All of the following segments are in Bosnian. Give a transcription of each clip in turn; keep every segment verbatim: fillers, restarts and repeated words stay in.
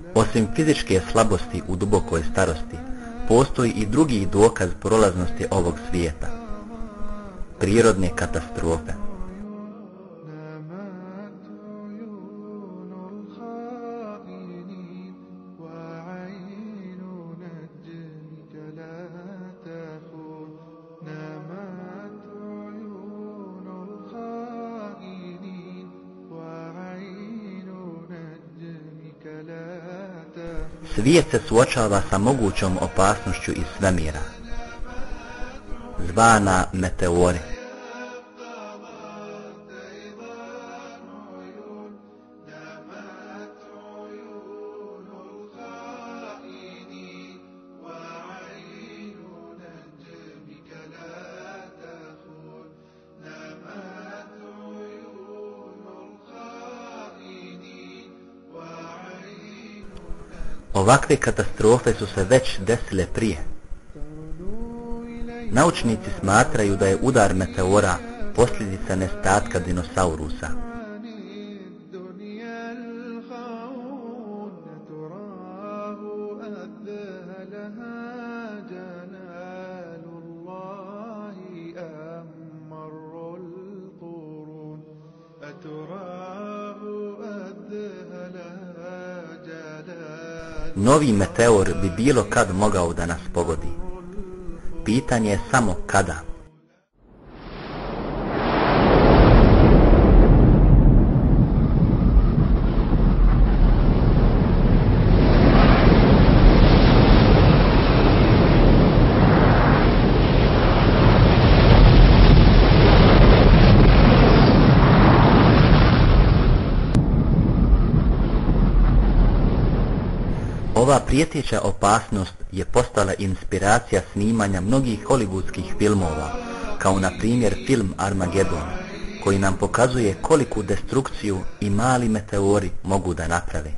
Osim fizičke slabosti u dubokoj starosti, postoji i drugi dokaz prolaznosti ovog svijeta. Prirodne katastrofe. Svijet se suočava sa mogućom opasnošću iz svemira, zvana meteori. Ovakve katastrofe su se već desile prije. Naučnici smatraju da je udar meteora posljedica nestatka dinosaurusa. Novi meteor bi bilo kad mogao da nas pogodi. Pitanje je samo kada. Ova prijeteća opasnost je postala inspiracija snimanja mnogih hollywoodskih filmova, kao na primjer film Armagedon, koji nam pokazuje koliku destrukciju i mali meteori mogu da naprave.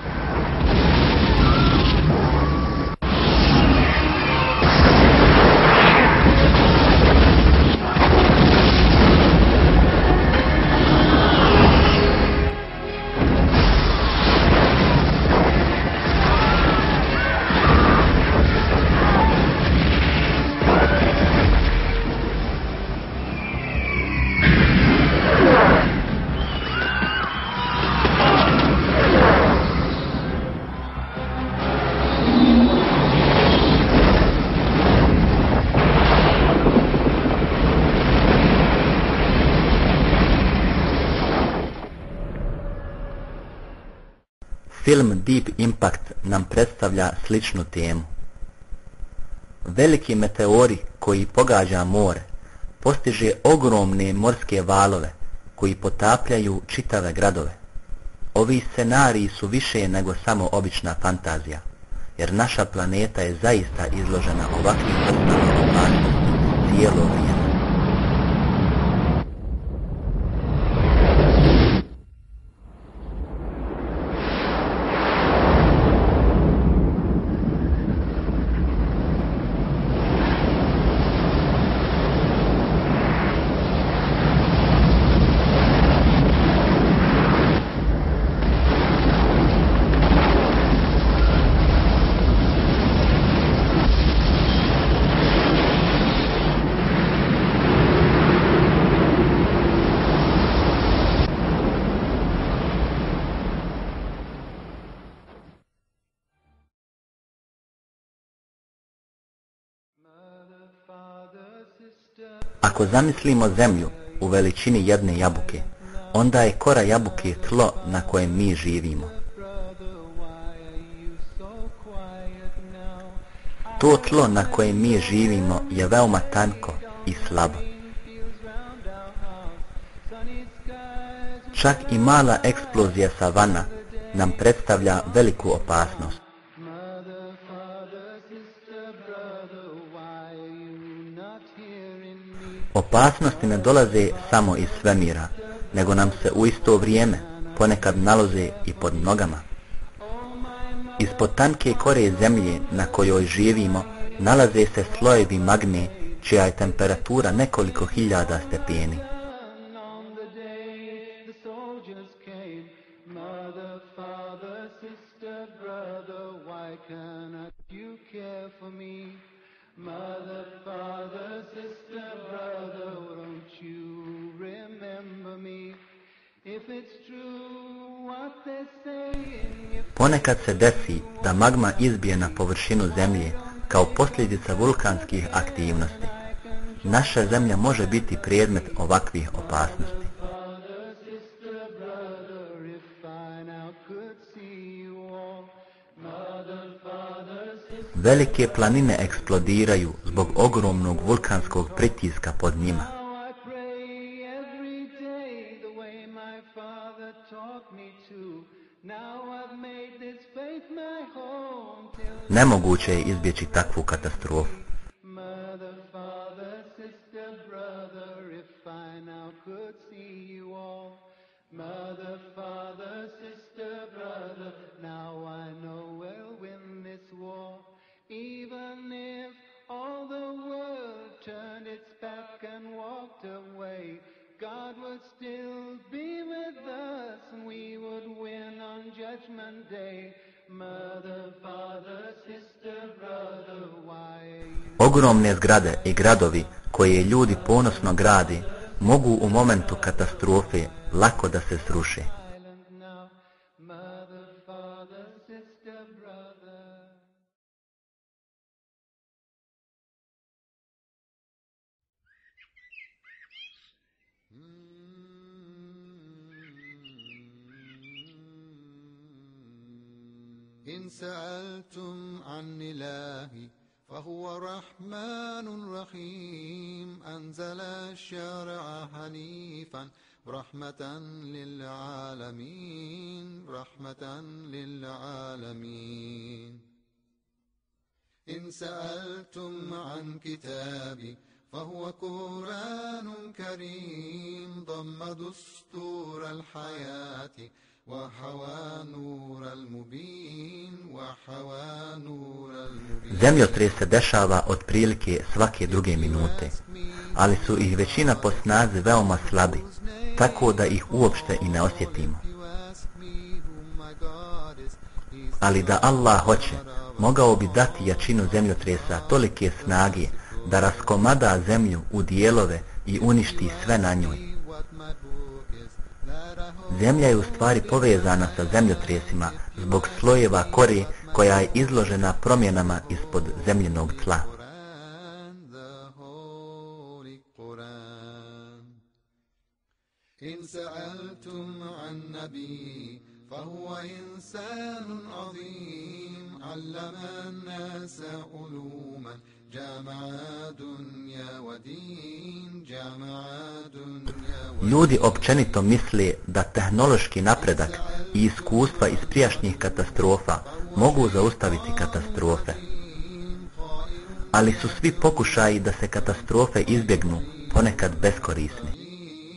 Film Deep Impact nam predstavlja sličnu temu. Veliki meteori koji pogađa more postiže ogromne morske valove koji potapljaju čitave gradove. Ovi scenariji su više nego samo obična fantazija, jer naša planeta je zaista izložena ovakvim vrstama opasnosti cijelo vrijeme. Ako zamislimo zemlju u veličini jedne jabuke, onda je kora jabuke tlo na kojem mi živimo. To tlo na kojem mi živimo je veoma tanko i slabo. Čak i mala eksplozija savana nam predstavlja veliku opasnost. Opasnosti ne dolaze samo iz svemira, nego nam se u isto vrijeme ponekad nalaze i pod nogama. Ispod tanke kore zemlje na kojoj živimo nalaze se slojevi magme čija je temperatura nekoliko hiljada stepeni. Mother, father, sister, brother. why cannot you care for me? Mother, father, sister, brother, don't you remember me? If it's true what they're saying, if Ponekad se desi da magma izbije na površinu zemlje kao posljedica vulkanskih aktivnosti. Naša zemlja može biti predmet ovakvih opasnosti. Velike planine eksplodiraju zbog ogromnog vulkanskog pritiska pod njima. Nemoguće je izbjeći takvu katastrofu. Mother, father, sister, brother, now I know we'll win this war. Even if all the world turned its back and walked away, God would still be with us and we would win on Judgment Day. Mother, father, sister, brother, why are you... Ogromne zgrade i gradovi koje ljudi ponosno grade mogu u momentu katastrofe lako da se sruše. إن سألتم عن إلهي فهو رحمن رحيم أنزل الشرع حنيفا رحمة للعالمين رحمة للعالمين إن سألتم عن كتابي فهو قرآن كريم ضم دستور الحياة وحوى نور المبين وحوى نور المبين. Zemljotres se dešava otprilike svake druge minute, ali su ih većina po snazi veoma slabi, tako da ih uopšte i ne osjetimo. Ali da Allah hoće, mogao bi dati jačinu zemljotresa tolike snage da raskomada zemlju u dijelove i uništi sve na njoj. Zemlja je u stvari povezana sa zemljotresima zbog slojeva kore koja je izložena promjenama ispod zemljenog tla. فهو إنسان عظيم علم الناس علوما جامع دنيا ودين جامع دنيا. Ljudi općenito misle da tehnološki napredak i iskustva iz prijašnjih katastrofa mogu zaustaviti katastrofe. Ali su svi pokušaji da se katastrofe izbjegnu ponekad beskorisni.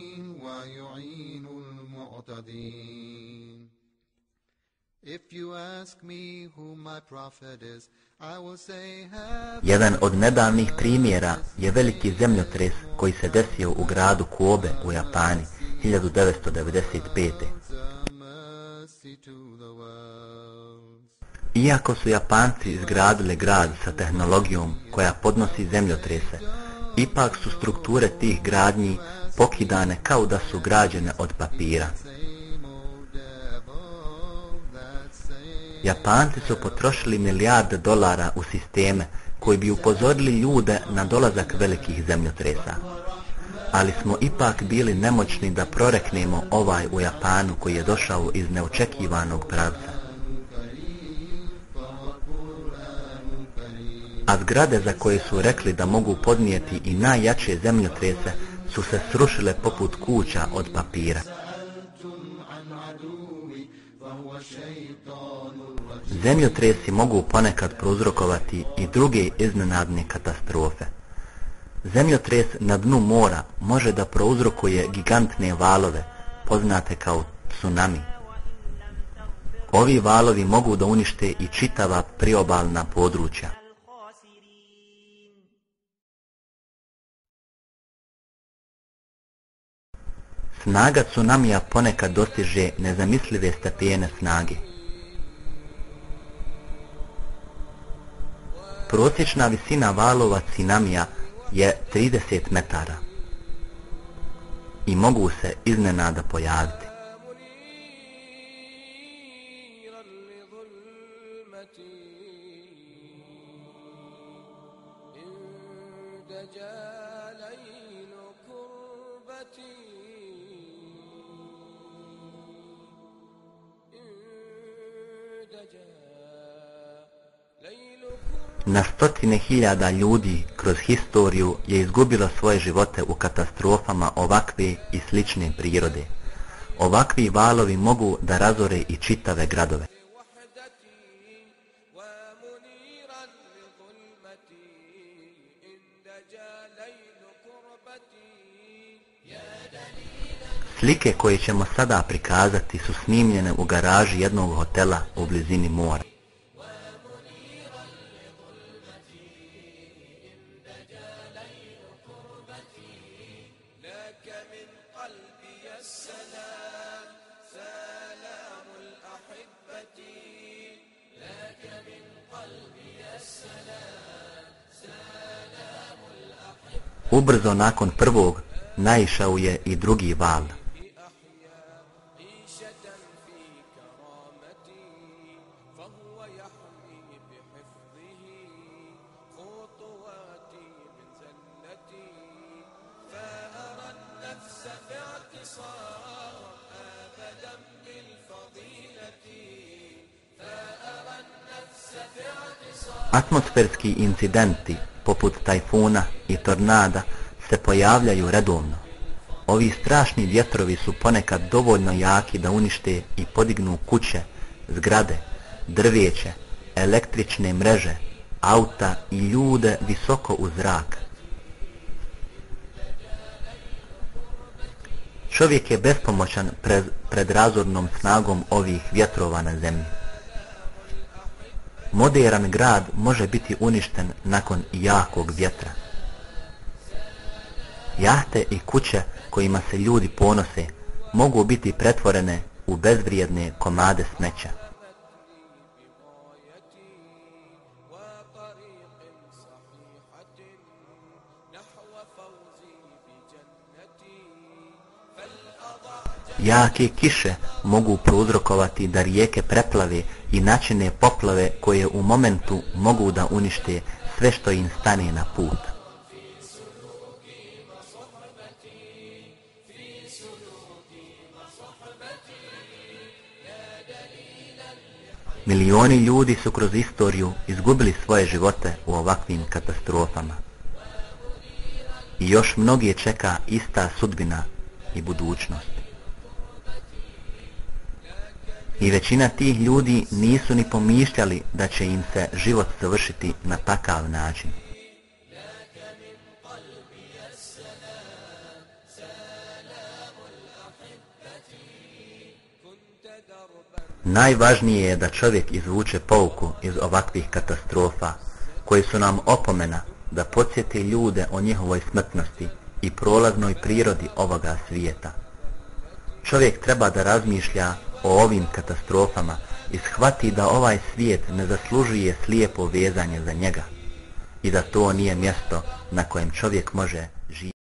Jedan od nedavnih primjera je veliki zemljotres koji se desio u gradu Kobe u Japani hiljadu devetsto devedeset pete. Iako su Japanci izgradili grad sa tehnologijom koja podnosi zemljotrese, ipak su strukture tih gradnji pokidane kao da su građene od papira. Japanci su potrošili milijarde dolara u sisteme koji bi upozorili ljude na dolazak velikih zemljotresa. Ali smo ipak bili nemoćni da proreknemo ovaj u Japanu koji je došao iz neočekivanog pravca. A zgrade za koje su rekli da mogu podnijeti i najjače zemljotrese su se srušile poput kuća od papira. Zemljotresi mogu ponekad prouzrokovati i druge iznenadne katastrofe. Zemljotres na dnu mora može da prouzrokuje gigantne valove, poznate kao tsunami. Ovi valovi mogu da unište i čitava priobalna područja. Snaga tsunamija ponekad dostiže nezamislive stepene snage. Prosječna visina valova tsunamija je trideset metara i mogu se iznenada pojaviti. Na stotine hiljada ljudi kroz historiju je izgubilo svoje živote u katastrofama ovakve i slične prirode. Ovakvi valovi mogu da razore i čitave gradove. Slike koje ćemo sada prikazati su snimljene u garaži jednog hotela u blizini mora. Ubrzo nakon prvog naišao je i drugi val. Atmosferski incidenti poput tajfuna i tornada se pojavljaju redovno. Ovi strašni vjetrovi su ponekad dovoljno jaki da unište i podignu kuće, zgrade, drveće, električne mreže, auta i ljude visoko u zrak. Čovjek je bespomoćan pred, pred razornom snagom ovih vjetrova na zemlji. Moderan grad može biti uništen nakon jakog vjetra. Jahte i kuće kojima se ljudi ponose mogu biti pretvorene u bezvrijedne komade smeća. Jake kiše mogu prouzrokovati da rijeke preplave i načine poplave koje u momentu mogu da unište sve što im stane na put. Milioni ljudi su kroz istoriju izgubili svoje živote u ovakvim katastrofama. I još mnoge čeka ista sudbina i budućnost. I većina tih ljudi nisu ni pomišljali da će im se život završiti na takav način. Najvažnije je da čovjek izvuče pouku iz ovakvih katastrofa, koji su nam opomena da podsjeti ljude o njihovoj smrtnosti i prolaznoj prirodi ovoga svijeta. Čovjek treba da razmišlja o ovim katastrofama i shvati da ovaj svijet ne zaslužuje slijepo vezanje za njega i da to nije mjesto na kojem čovjek može živjeti.